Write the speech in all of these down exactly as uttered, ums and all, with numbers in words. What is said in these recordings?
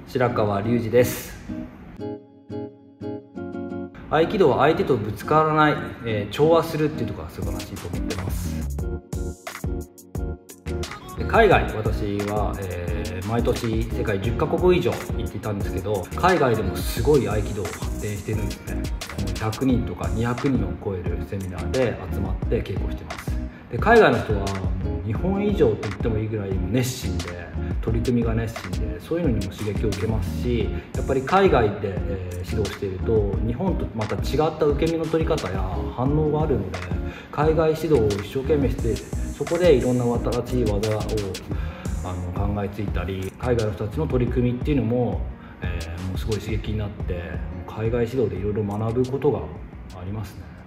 白川隆二です。合気道は相手とぶつからない、えー、調和するっていうところが素晴らしいと思ってます。海外、私は、えー、毎年世界じゅっカ国以上行っていたんですけど、海外でもすごい合気道発展してるんですね。ひゃくにんとかにひゃくにんを超えるセミナーで集まって稽古してます。で海外の人はもう日本以上と言ってもいいぐらい熱心で、取り組みが熱心で、そういうのにも刺激を受けますし、やっぱり海外で、えー、指導していると日本とまた違った受け身の取り方や反応があるので、海外指導を一生懸命して、そこでいろんな新しい技をあの考えついたり、海外の人たちの取り組みっていうのも、えー、もうすごい刺激になって、海外指導でいろいろ学ぶことがありますね。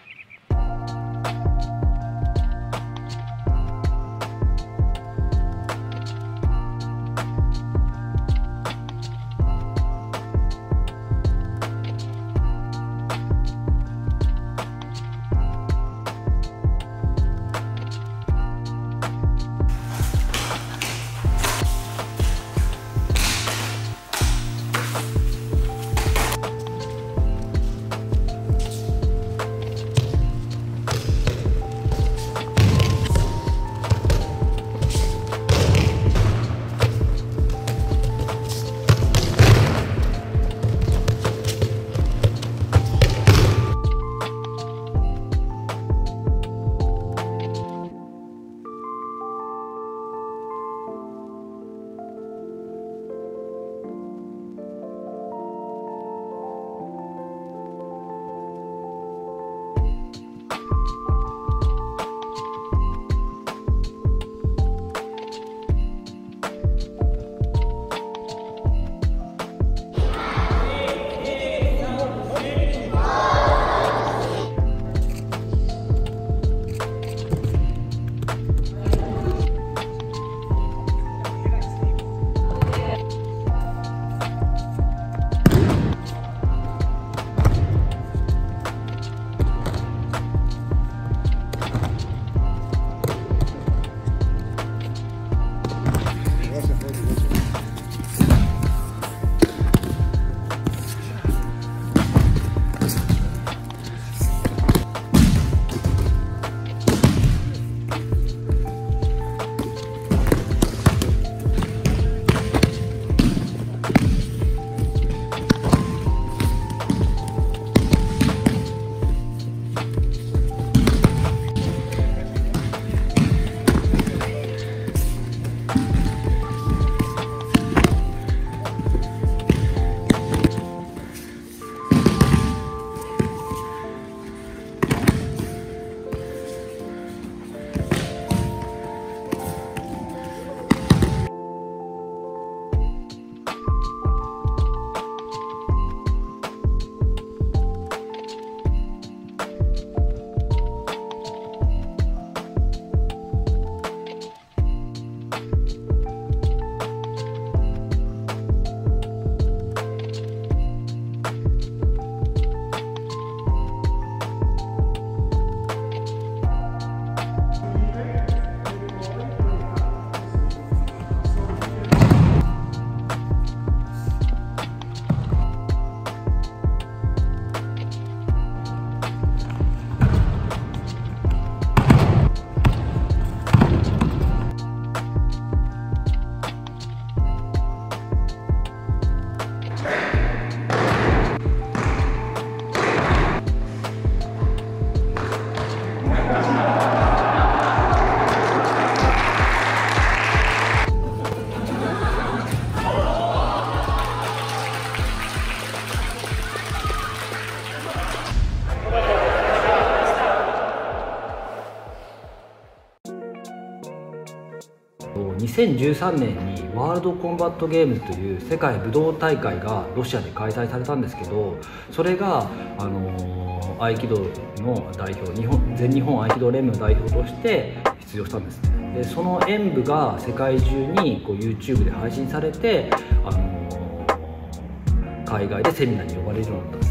にせんじゅうさんねんにワールドコンバットゲームズという世界武道大会がロシアで開催されたんですけど、それが、あのー、合気道の代表、日本全日本合気道連盟の代表として出場したんですね。でその演舞が世界中にこう YouTube で配信されて、あのー、海外でセミナーに呼ばれるようになったんです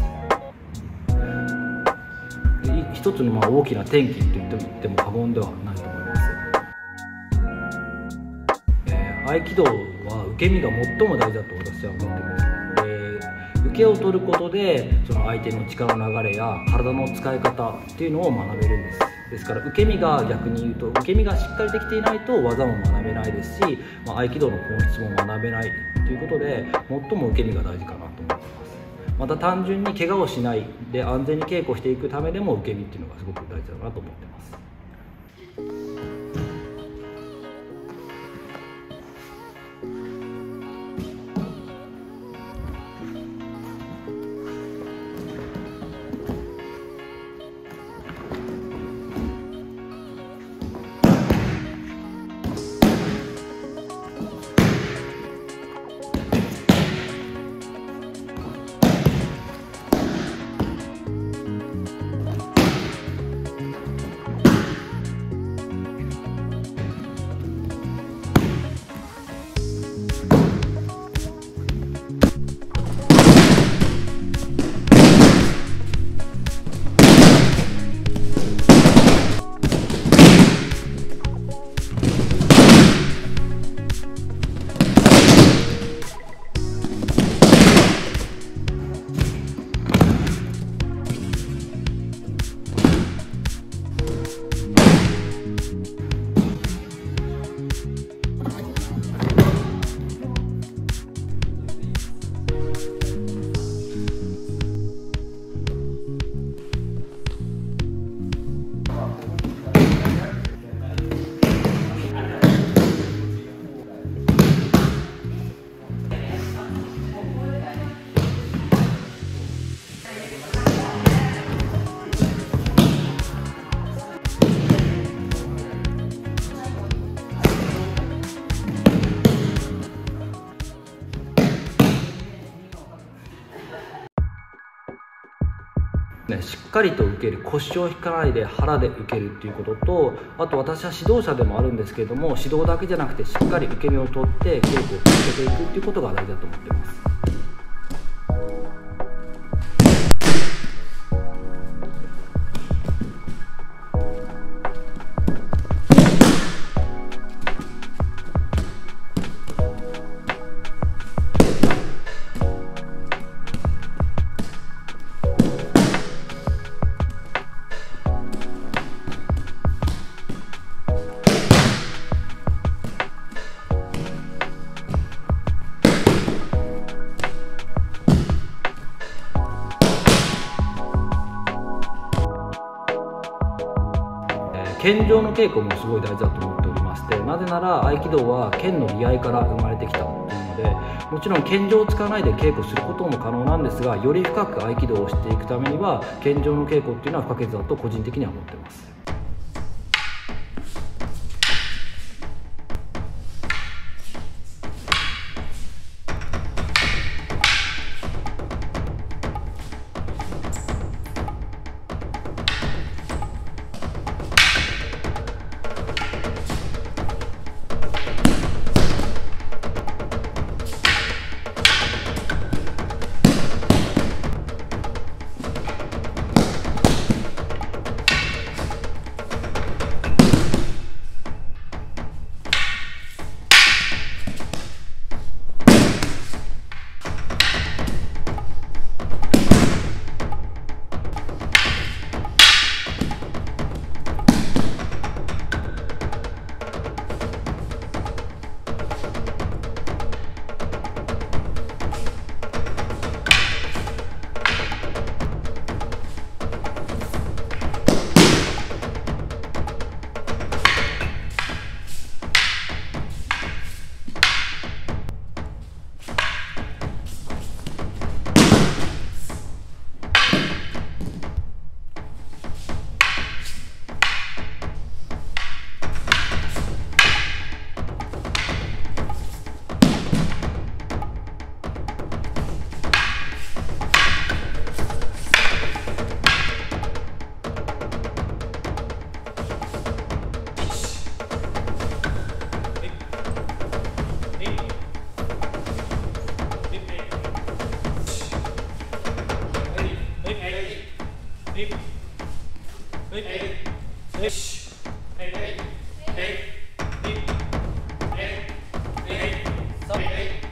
ね。で一つのまあ大きな転機と言っても過言ではないと思います。合気道は受け身が最も大事だと私は思ってます。で、受けを取ることでその相手の力の流れや体の使い方っていうのを学べるんです。ですから受け身が逆に言うと受け身がしっかりできていないと技も学べないですし、まあ、合気道の本質も学べないということで最も受け身が大事かなと思ってます。また単純に怪我をしないで安全に稽古していくためでも受け身っていうのがすごく大事だなと思ってます。ね、しっかりと受ける、腰を引かないで腹で受けるっていうことと、あと私は指導者でもあるんですけれども、指導だけじゃなくてしっかり受け身を取って稽古を続けていくっていうことが大事だと思っています。剣上の稽古もすごい大事だと思っておりまして、なぜなら合気道は剣の利合から生まれてきたというので、もちろん剣上を使わないで稽古することも可能なんですが、より深く合気道を知っていくためには剣上の稽古っていうのは不可欠だと個人的には思っています。 Hey, hey, hey, hey, hey, hey, hey, hey, hey, hey, hey, hey, hey, hey, hey, hey, hey,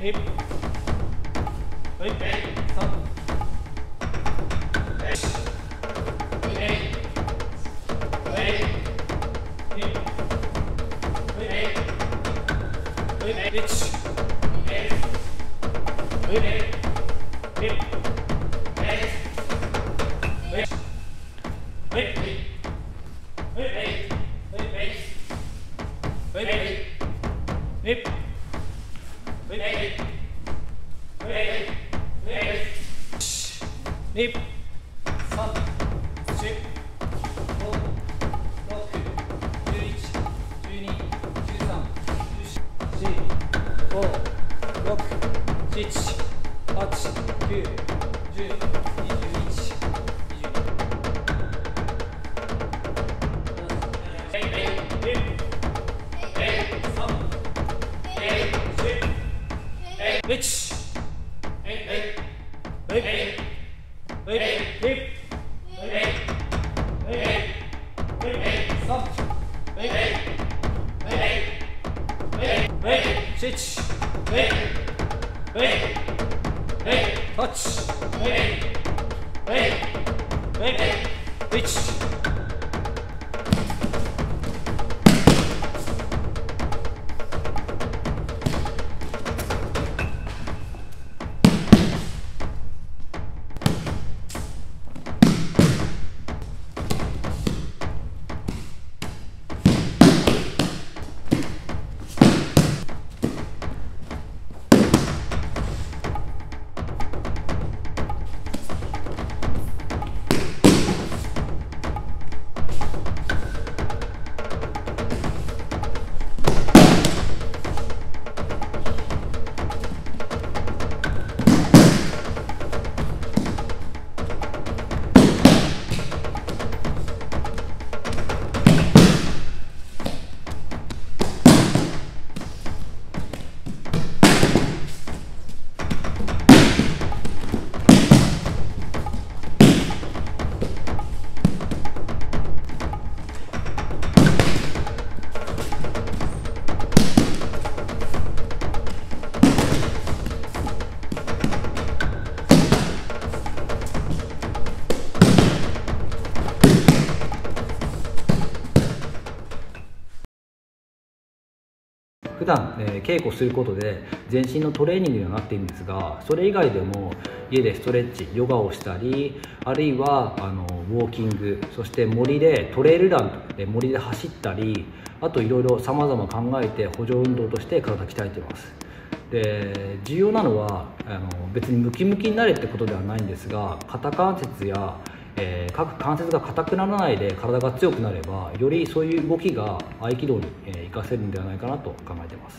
普段、えー、稽古することで全身のトレーニングにはなっているんですが、それ以外でも家でストレッチ、ヨガをしたり、あるいはあのウォーキング、そして森でトレイルランで森で走ったり、あといろいろさまざま考えて補助運動として体を鍛えています。で重要なのはあの別にムキムキになれってことではないんですが、肩関節やえー、各関節が硬くならないで体が強くなれば、よりそういう動きが合気道に、えー、活かせるんではないかなと考えています。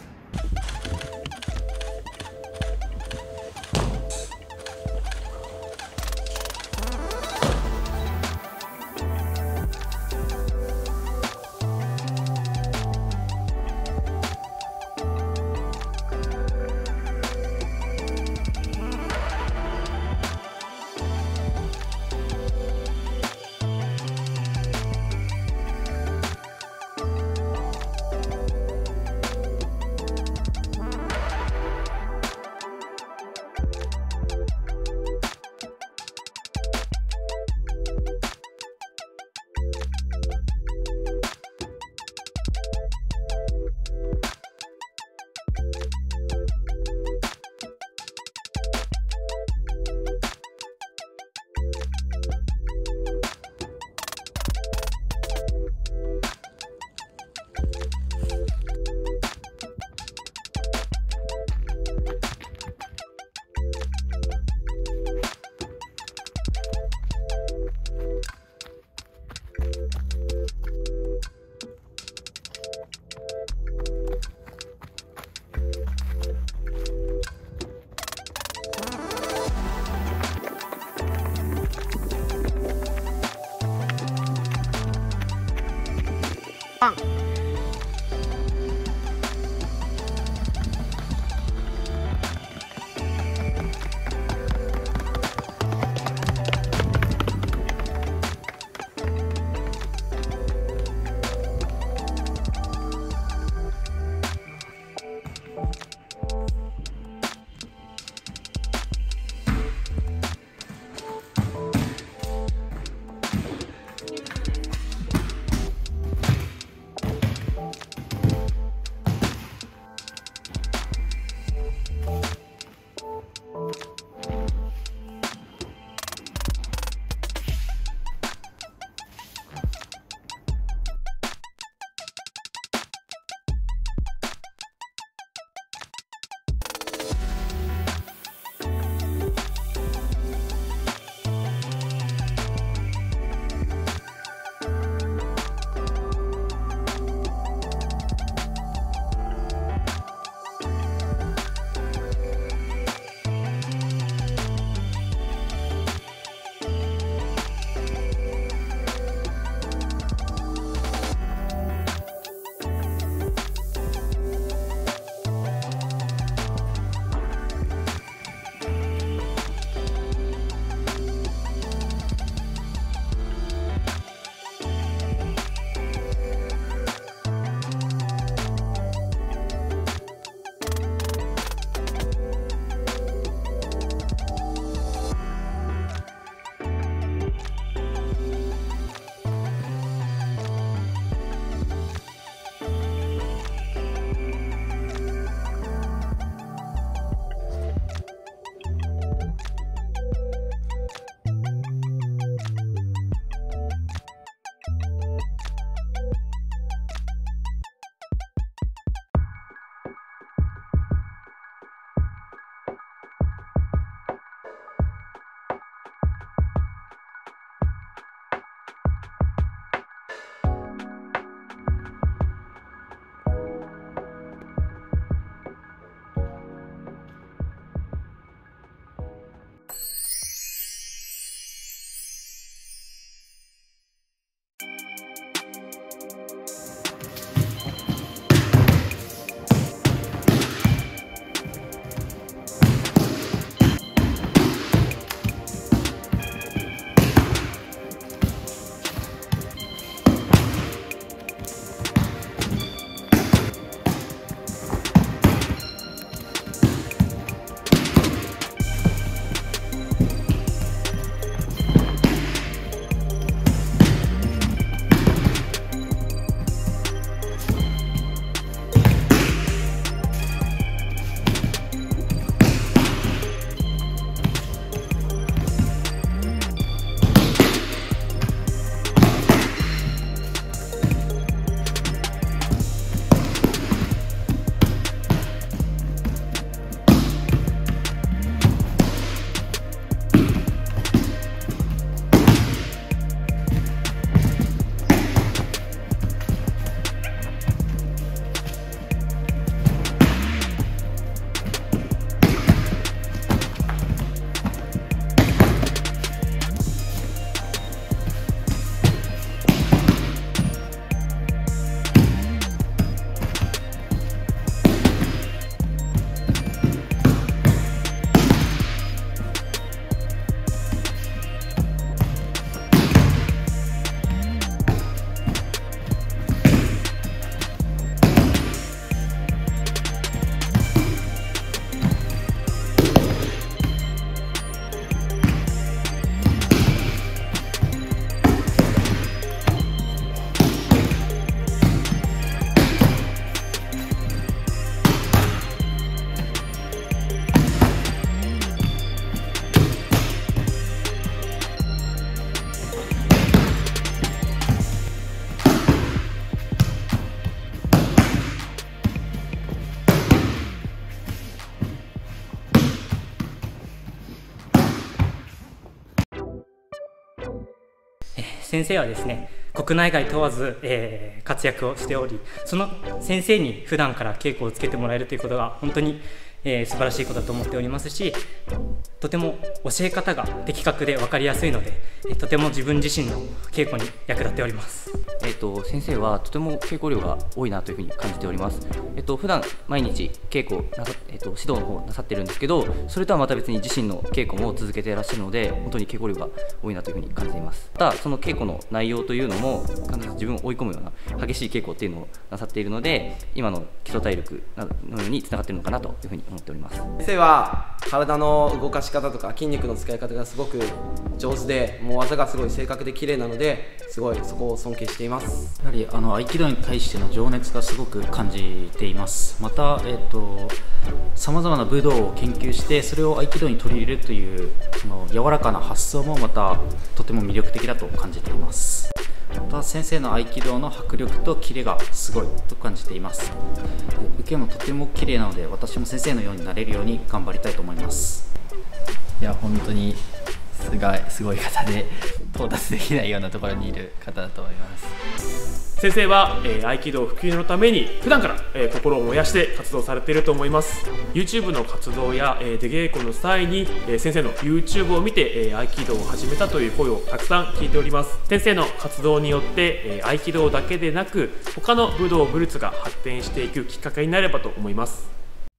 パン。 先生はですね、国内外問わず、えー、活躍をしており、その先生に普段から稽古をつけてもらえるということが本当に、えー、素晴らしいことだと思っておりますし、とても教え方が的確で分かりやすいので、えー、とても自分自身の稽古に役立っております。 えっと、先生はとても稽古量が多いなというふうに感じております。えっと、普段毎日稽古なさ、えっと、指導の方なさってるんですけど、それとはまた別に自身の稽古も続けていらっしゃるので、本当に稽古量が多いなというふうに感じています。またその稽古の内容というのも必ず自分を追い込むような激しい稽古っていうのをなさっているので、今の基礎体力のようにつながっているのかなというふうに思っております。 先生は体の動かし方とか筋肉の使い方がすごく上手で、もう技がすごい正確で綺麗なので、すごいそこを尊敬しています。 やはりあの合気道に対しての情熱がすごく感じています。また、えーと、さまざまな武道を研究してそれを合気道に取り入れるというその柔らかな発想もまたとても魅力的だと感じています。また先生の合気道の迫力とキレがすごいと感じています。受けもとても綺麗なので、私も先生のようになれるように頑張りたいと思います。 いや本当にすごい、すごい方で到達できないようなところにいる方だと思います。 先生は、えー、合気道普及のために普段から、えー、心を燃やして活動されていると思います。 YouTube の活動や、えー、出稽古の際に、えー、先生の YouTube を見て、えー、合気道を始めたという声をたくさん聞いております。先生の活動によって、えー、合気道だけでなく他の武道武術が発展していくきっかけになればと思います。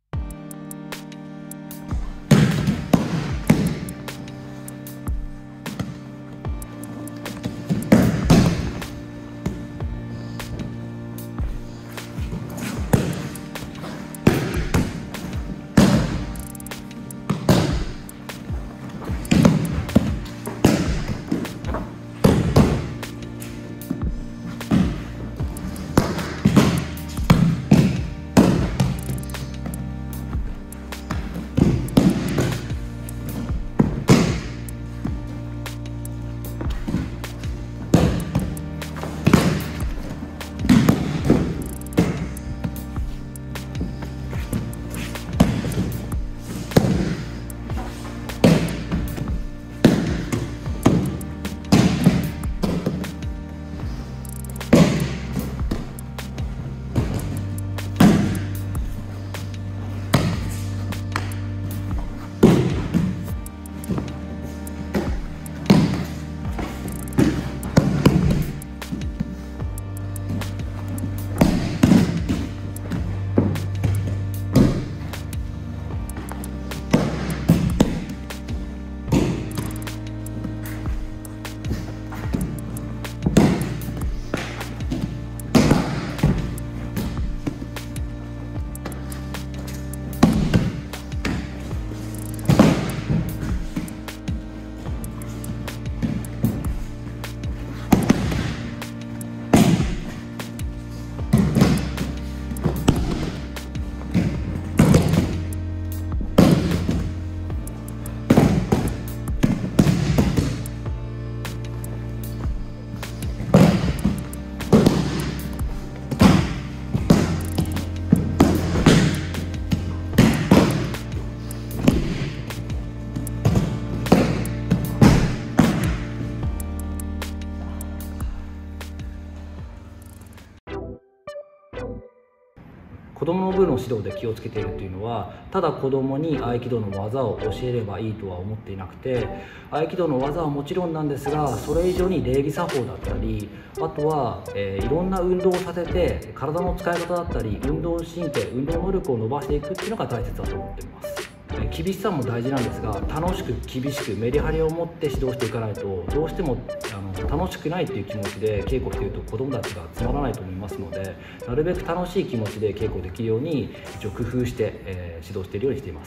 子どもの部の指導で気をつけているというのは、ただ子どもに合気道の技を教えればいいとは思っていなくて、合気道の技はもちろんなんですが、それ以上に礼儀作法だったり、あとは、えー、いろんな運動をさせて体の使い方だったり運動神経、運動能力を伸ばしていくっていうのが大切だと思っています。厳しさも大事なんですが、楽しく厳しくメリハリを持って指導していかないと、どうしてもあの楽しくないっていう気持ちで稽古していると子どもたちがつまらないと思いますので、なるべく楽しい気持ちで稽古できるように一応工夫して、えー、指導しているようにしています。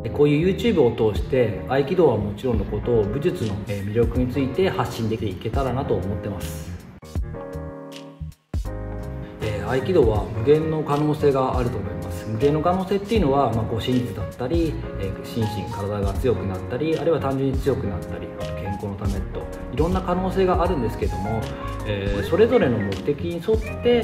こういう YouTube を通して合気道はもちろんのこと武術の魅力について発信できていけたらなと思ってます。合気道は無限の可能性があると思います。無限の可能性っていうのは、まあ、護身術だったり、えー、心身体が強くなったり、あるいは単純に強くなったり、あと健康のためといろんな可能性があるんですけども、えー、それぞれの目的に沿って、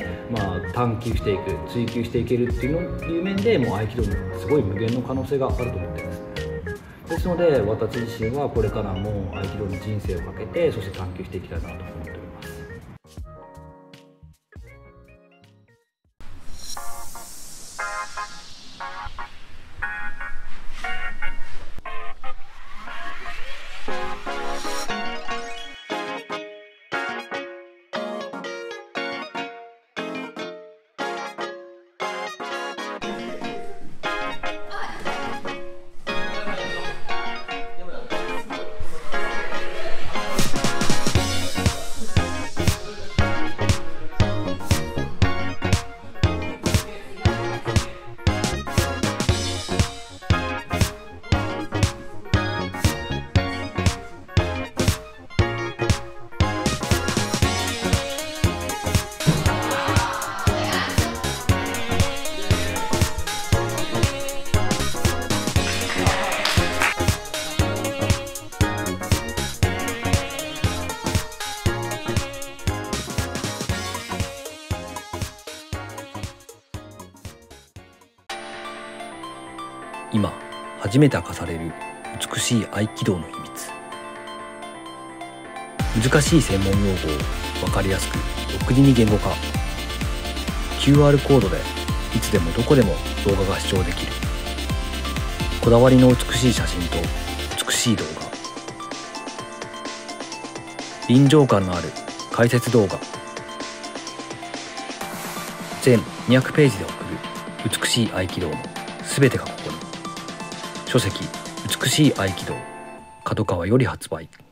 まあ、探求していく追求していけるっていうのいう面でもう合気道にはすごい無限の可能性があると思ってますね。ですので私自身はこれからも合気道に人生をかけてそして探求していきたいなと思っております。 今初めて明かされる美しい合気道の秘密。難しい専門用語を分かりやすく独自に言語化。 キューアール コードでいつでもどこでも動画が視聴できる。こだわりの美しい写真と美しい動画、臨場感のある解説動画、全にひゃくページで送る美しい合気道のすべてがここに。書籍「美しい合気道」、角川より発売。